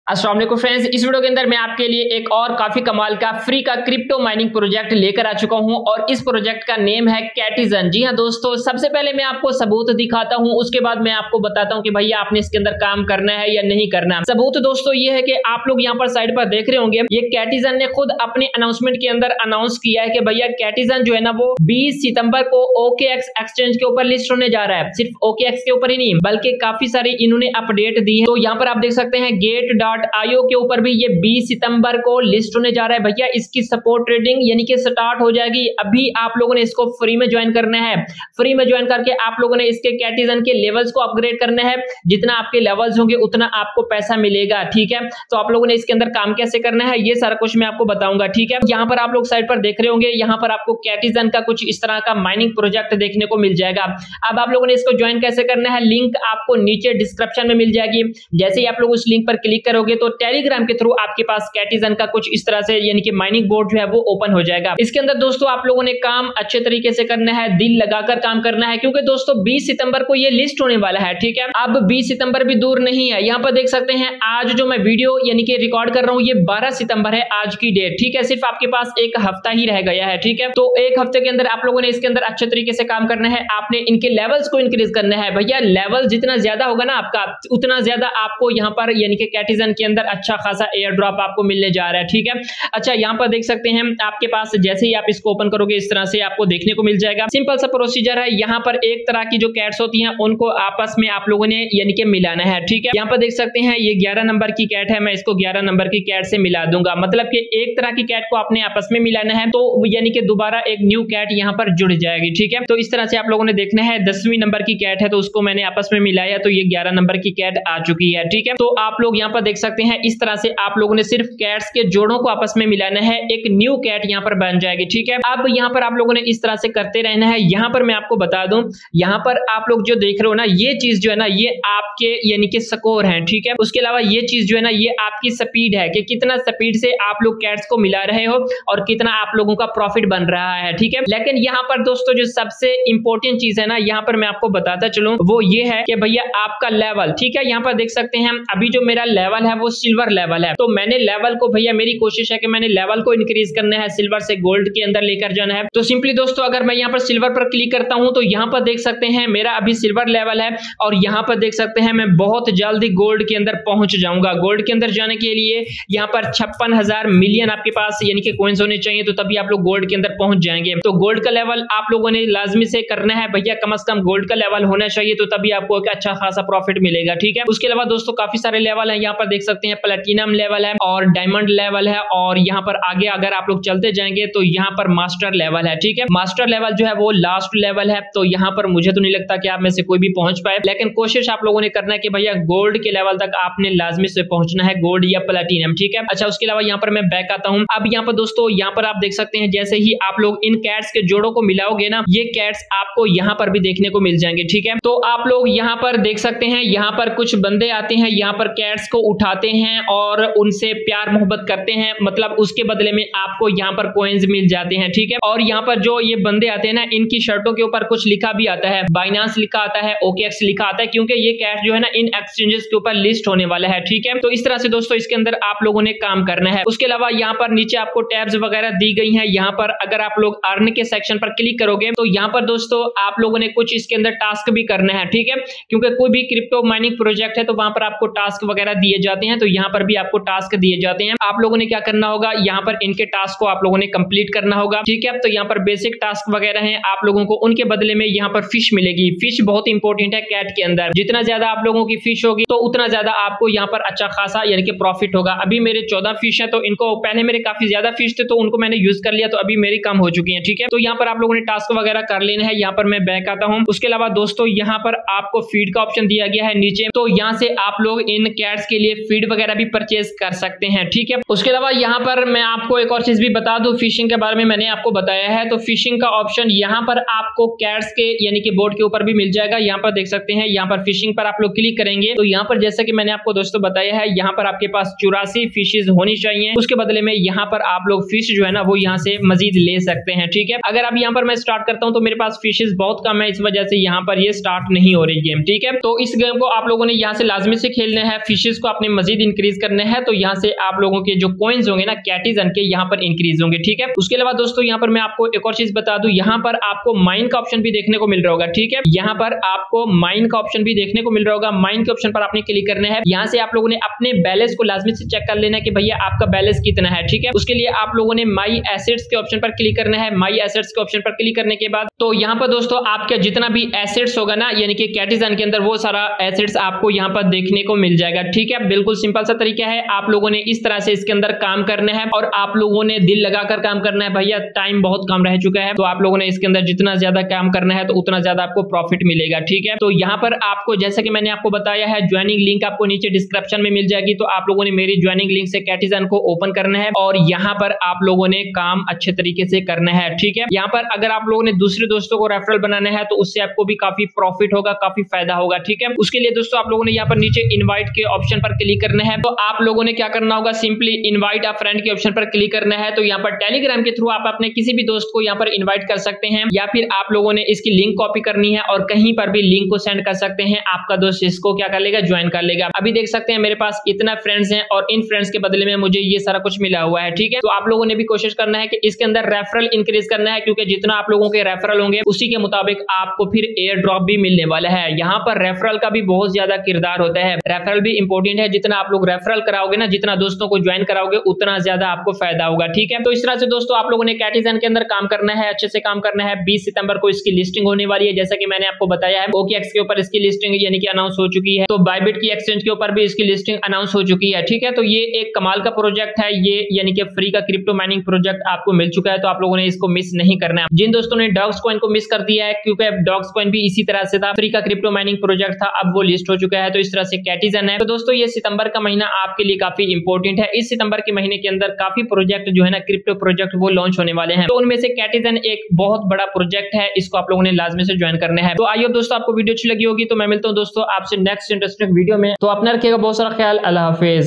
अस्सलाम वालेकुम फ्रेंड्स, इस वीडियो के अंदर मैं आपके लिए एक और काफी कमाल का फ्री का क्रिप्टो माइनिंग प्रोजेक्ट लेकर आ चुका हूं और इस प्रोजेक्ट का नेम है कैटिजन। जी हां दोस्तों, सबसे पहले मैं आपको सबूत दिखाता हूं, उसके बाद मैं आपको बताता हूं कि भैया आपने इसके अंदर काम करना है या नहीं करना। सबूत दोस्तों ये है कि आप लोग यहां पर साइड पर देख रहे होंगे, ये कैटिजन ने खुद अपने अनाउंसमेंट के अंदर अनाउंस किया है कि भैया कैटिजन जो है ना वो 20 सितंबर को OKX एक्सचेंज के ऊपर लिस्ट होने जा रहा है। सिर्फ OKX के ऊपर ही नहीं बल्कि काफी सारी इन्होंने अपडेट दी है। तो यहाँ पर आप देख सकते हैं Gate.io के ऊपर भी ये 20 सितंबर को लिस्ट होने जा रहा है। भैया इसकी सपोर्ट ट्रेडिंग यानी कि स्टार्ट हो जाएगी। अभी आप लोगों ने इसको फ्री में ज्वाइन करना है। फ्री में ज्वाइन करके आप लोगों ने इसके कैटिजन के लेवल्स को अपग्रेड करना है। जितना आपके लेवल्स होंगे उतना आपको पैसा मिलेगा, ठीक है। तो आप लोगों ने इसके अंदर काम कैसे करना है ये सारा कुछ मैं आपको बताऊंगा, ठीक है। यहाँ पर आप लोग साइड पर देख रहे होंगे, यहाँ पर आपको कैटिजन का कुछ इस तरह का माइनिंग प्रोजेक्ट देखने को मिल जाएगा। अब आप लोगों ने इसको ज्वाइन कैसे करना है, लिंक आपको नीचे डिस्क्रिप्शन में मिल जाएगी। जैसे ही आप लोग उस लिंक पर क्लिक करोगे तो टेलीग्राम के थ्रू आपके पास कैटिजन का कुछ इस तरह से यानी कि माइनिंग बोर्ड जो है वो ओपन हो जाएगा। इसके अंदर दोस्तों आप लोगों ने काम अच्छे तरीके से करना है, दिल लगाकर काम करना है, क्योंकि दोस्तों 20 सितंबर को ये लिस्ट होने वाला है, ठीक है। अब 20 सितंबर भी दूर नहीं है। यहाँ पर देख सकते हैं आज जो मैं वीडियो यानी कि रिकॉर्ड कर रहा हूँ ये 12 सितंबर है आज की डेट, ठीक है। सिर्फ आपके पास एक हफ्ता ही रह गया है, ठीक है। तो एक हफ्ते के अंदर आप लोगों ने इसके अंदर अच्छे तरीके से काम करना है। आपने इनके लेवल्स को इंक्रीज करना है। भैया लेवल जितना ज्यादा होगा ना आपका, उतना ज्यादा आपको यहाँ पर यानी कि कैटिजन के अंदर अच्छा खासा एयर ड्रॉप आपको मिलने जा रहा है, ठीक है। अच्छा, यहाँ पर देख सकते हैं आपके पास जैसे ही आप इसको ओपन करोगे इस तरह से आपको देखने को मिल जाएगा। सिंपल सा प्रोसीजर है। यहाँ पर एक तरह की जो कैट्स होती हैं उनको आपस में आप लोगों ने यानी कि मिलाना है, ठीक है। यहाँ पर देख सकते हैं ये 11 नंबर की कैट है, मैं इसको 11 नंबर की कैट से मिला दूंगा। मतलब कि एक तरह की कैट को आपने आपस में मिलाना है तो यानी कि दोबारा एक न्यू कैट यहाँ पर जुड़ जाएगी, ठीक है। तो इस तरह से आप लोगों ने देखना है। 10वीं नंबर की कैट है तो उसको मैंने आपस में मिलाया तो ये 11 नंबर की कैट आ चुकी है, ठीक है। तो आप लोग यहाँ पर देख सकते हैं इस तरह से आप लोगों ने सिर्फ कैट्स के जोड़ों को आपस में मिलाना है, एक न्यू कैट यहाँ पर बन जाएगी, ठीक है। अब यहाँ पर आप लोगों ने इस तरह से करते रहना है। यहाँ पर मैं आपको बता दूं, यहाँ पर आप लोग जो देख रहे हो ना ये चीज जो है ना ये आपके यानी कि स्कोर है, ठीक है। उसके अलावा ये चीज जो है ना ये आपकी स्पीड है कि कितना स्पीड से आप लोग कैट्स को मिला रहे हो और कितना आप लोगों का प्रॉफिट बन रहा है, ठीक है। लेकिन यहाँ पर दोस्तों जो सबसे इंपॉर्टेंट चीज है ना यहाँ पर मैं आपको बताता चलूं वो ये है कि भैया आपका लेवल, ठीक है। यहाँ पर देख सकते हैं अभी जो मेरा लेवल है वो सिल्वर लेवल है। तो मैंने लेवल को भैया मेरी कोशिश है कि मैंने लेवल को इंक्रीज करना है, सिल्वर से गोल्ड के अंदर लेकर जाना है। तो सिंपली दोस्तों अगर मैं यहाँ पर सिल्वर पर क्लिक करता हूं तो यहाँ पर देख सकते हैं मेरा अभी सिल्वर लेवल है और यहाँ पर देख सकते हैं मैं बहुत जल्दी गोल्ड के अंदर पहुंच जाऊंगा। गोल्ड के अंदर जाने के लिए यहाँ पर 56,000 मिलियन आपके पास यानी कि कॉइंस होने चाहिए, तो तभी आप लोग गोल्ड के अंदर पहुंच जाएंगे। तो गोल्ड का लेवल आप लोगों ने लाजमी से करना है भैया, कम से कम गोल्ड का लेवल होना चाहिए तो तभी आपको एक अच्छा खासा प्रॉफिट मिलेगा, ठीक है। उसके अलावा दोस्तों काफी सारे लेवल है, यहाँ पर देख सकते हैं प्लेटिनम लेवल है और डायमंड लेवल है और यहाँ पर आगे अगर आप लोग चलते जाएंगे तो यहाँ पर मास्टर लेवल है, ठीक है। मास्टर लेवल जो है वो लास्ट लेवल है, तो यहाँ पर मुझे तो नहीं लगता कि आप में से कोई भी पहुंच पाए, लेकिन कोशिश आप लोगों ने करना है कि भैया गोल्ड के लेवल तक आपने लाजमी से पहुंचना है, गोल्ड या प्लेटिनम, ठीक है। अच्छा, उसके अलावा यहाँ पर मैं बैक आता हूँ। अब यहाँ पर दोस्तों यहाँ पर आप देख सकते हैं जैसे ही आप लोग इन कैट्स के जोड़ों को मिलाओगे ना ये कैट्स आपको यहाँ पर भी देखने को मिल जाएंगे, ठीक है। तो आप लोग यहाँ पर देख सकते हैं यहाँ पर कुछ बंदे आते हैं, यहाँ पर कैट्स को उठाते हैं और उनसे प्यार मोहब्बत करते हैं, मतलब उसके बदले में आपको यहाँ पर कॉइंस मिल जाते हैं, ठीक है। और यहाँ पर जो ये बंदे आते हैं ना इनकी शर्टों के ऊपर कुछ लिखा भी आता है, बाइनांस लिखा आता है, OKX लिखा आता है, क्योंकि ये कैश जो है ना इन एक्सचेंजेस के ऊपर लिस्ट होने वाला है, ठीक है। तो इस तरह से दोस्तों इसके अंदर आप लोगों ने काम करना है। उसके अलावा यहाँ पर नीचे आपको टैब्स वगैरह दी गई हैं। यहाँ पर अगर आप लोग अर्न के सेक्शन पर क्लिक करोगे तो यहाँ पर दोस्तों आप लोगों ने कुछ इसके अंदर टास्क भी करना है, ठीक है। क्योंकि कोई भी क्रिप्टो माइनिंग प्रोजेक्ट है तो वहां पर आपको टास्क वगैरह दिए जाते हैं, तो यहाँ पर भी आपको टास्क दिए जाते हैं। आप लोगों ने क्या करना होगा, यहाँ पर इनके टास्क को आप लोगों ने कंप्लीट करना होगा, ठीक है। तो यहाँ पर बेसिक टास्क वगैरह हैं, आप लोगों को उनके बदले में यहाँ पर फिश मिलेगी। फिश बहुत इंपॉर्टेंट है कैट के अंदर, जितना ज्यादा आप लोगों की फिश होगी तो उतना ज्यादा आपको यहाँ पर अच्छा खासा यानी कि प्रॉफिट होगा। अभी मेरे 14 फिश है तो इनको पहले मेरे काफी ज्यादा फिश थे तो उनको मैंने यूज कर लिया, तो अभी मेरी कम हो चुकी है, ठीक है। तो यहाँ पर आप लोगों ने टास्क वगैरह कर लेना है। यहाँ पर मैं बैक आता हूँ। उसके अलावा दोस्तों यहाँ पर आपको फीड का ऑप्शन दिया गया है नीचे, तो यहाँ से आप लोग इन कैट्स के लिए फीड वगैरह भी परचेज कर सकते हैं, ठीक है। उसके अलावा यहाँ पर मैं आपको एक और चीज भी बता दूं, फिशिंग के बारे में मैंने आपको बताया है, तो फिशिंग का ऑप्शन यहाँ पर आपको कैट्स के यानी कि बोर्ड के ऊपर भी मिल जाएगा। यहाँ पर देख सकते हैं, यहाँ पर फिशिंग पर आप लोग क्लिक करेंगे तो यहाँ पर जैसा कि मैंने आपको दोस्तों बताया है, यहाँ पर आपके पास 84 फिशेज होनी चाहिए। उसके बदले में यहाँ पर आप लोग फिश जो है ना वो यहाँ से मजीद ले सकते हैं, ठीक है। अगर अब यहाँ पर मैं स्टार्ट करता हूँ तो मेरे पास फिशेज बहुत कम है, इस वजह से यहाँ पर ये स्टार्ट नहीं हो रही गेम, ठीक है। तो इस गेम को आप लोगों ने यहाँ से लाजमी से खेलना है, फिशेज को आपने मजीद इंक्रीज करने हैं तो यहाँ से आप लोगों के जो कॉइन्स होंगे ना कैटिजन के, यहाँ पर इंक्रीज होंगे। ठीक है, उसके अलावा दोस्तों यहाँ पर मैं आपको एक और चीज बता दूं, यहाँ पर आपको माइन का ऑप्शन भी देखने को मिल रहा होगा। ठीक है, यहाँ पर आपको माइन का ऑप्शन भी देखने को मिल रहा होगा। माइन के ऑप्शन पर आपने क्लिक करना है। यहाँ से आप लोगों ने अपने बैलेंस को लाजमी से चेक कर लेना है कि भैया आपका बैलेंस कितना है। ठीक है, उसके लिए आप लोगों ने माई एसेट्स के ऑप्शन पर क्लिक करना है। माई एसेट्स के ऑप्शन पर क्लिक करने के बाद तो यहाँ पर दोस्तों आपका जितना भी एसेट्स होगा ना, यानी कि कैटिजन के अंदर, वो सारा एसेट्स आपको यहाँ पर देखने को मिल जाएगा। ठीक है, बिल्कुल सिंपल सा तरीका है। आप लोगों ने इस तरह से इसके अंदर काम करना है और आप लोगों ने दिल लगाकर काम करना है। भैया टाइम बहुत कम रह चुका है, तो आप लोगों ने इसके अंदर जितना ज्यादा काम करना है तो उतना ज्यादा आपको प्रॉफिट मिलेगा। ठीक है, तो यहाँ पर आपको जैसा कि मैंने आपको बताया है, ज्वाइनिंग लिंक आपको नीचे डिस्क्रिप्शन में मिल जाएगी। तो आप लोगों ने मेरी ज्वाइनिंग लिंक से कैटिजन को ओपन करना है और यहाँ पर आप लोगों ने काम अच्छे तरीके से करना है। ठीक है, यहाँ पर अगर आप लोगों ने दूसरे दोस्तों को रेफरल बनाना है तो उससे आपको भी काफी प्रॉफिट होगा, काफी फायदा होगा। ठीक है, उसके लिए दोस्तों आप लोगों ने यहाँ पर नीचे इनवाइट के ऑप्शन पर क्लिक करना है। तो आप लोगों ने क्या करना होगा, सिंपली इनवाइट अ फ्रेंड के ऑप्शन पर क्लिक करना है। तो यहाँ पर टेलीग्राम के थ्रू आप अपने किसी भी दोस्त को यहाँ पर इनवाइट कर सकते हैं, या फिर आप लोगों ने इसकी लिंक कॉपी करनी है और कहीं पर भी लिंक को सेंड कर सकते हैं। आपका दोस्त इसको क्या कर लेगा, ज्वाइन कर लेगा। अभी देख सकते हैं मेरे पास इतना फ्रेंड्स हैं और इन फ्रेंड्स के बदले में मुझे ये सारा कुछ मिला हुआ है। ठीक है, तो आप लोगों ने भी कोशिश करना है कि इसके अंदर रेफरल इंक्रीज करना है, क्योंकि जितना आप लोगों के रेफरल होंगे उसी के मुताबिक आपको फिर एयर ड्रॉप भी मिलने वाला है। यहाँ पर रेफरल का भी बहुत ज्यादा किरदार होता है। रेफरल भी इंपॉर्टेंट है। जितना आप लोग रेफरल कराओगे ना, जितना दोस्तों को ज्वाइन कराओगे, उतना ज्यादा आपको फायदा होगा। ठीक है, तो इस तरह से दोस्तों आप लोगों ने कैटिजन के अंदर काम करना है, अच्छे से काम करना है। 20 सितंबर को इसकी लिस्टिंग होने वाली है, जैसा कि मैंने आपको बताया है। OKX के ऊपर इसकी लिस्टिंग यानी कि अनाउंस हो चुकी है, तो बायबिट की एक्सचेंज के ऊपर भी इसकी लिस्टिंग अनाउंस हो चुकी है। ठीक है, तो ये एक कमाल का प्रोजेक्ट है, ये यानी कि फ्री का क्रिप्टो माइनिंग प्रोजेक्ट आपको मिल चुका है, तो आप लोगों ने इसको मिस नहीं करना है। जिन दोस्तों ने डॉग्स कॉइन को मिस कर दिया है, क्योंकि डॉग्स कॉइन भी इसी तरह से था, फ्री का क्रिप्टो माइनिंग प्रोजेक्ट था, अब वो लिस्ट हो चुका है। तो इस तरह से कैटिजन है। तो दोस्तों ये सितंबर का महीना आपके लिए काफी इंपॉर्टेंट है। इस सितंबर के महीने के अंदर काफी प्रोजेक्ट जो है ना, क्रिप्टो प्रोजेक्ट, वो लॉन्च होने वाले हैं। तो उनमें से कैटिजन एक बहुत बड़ा प्रोजेक्ट है, इसको आप लोगों ने लाजमी से ज्वाइन करना है। तो आई होप दोस्तों आपको वीडियो अच्छी लगी होगी। तो मैं मिलता हूं दोस्तों आपसे नेक्स्ट इंटरेस्टिंग वीडियो में। तो अपना रखिएगा बहुत सारा ख्याल। अल्लाह हाफिज।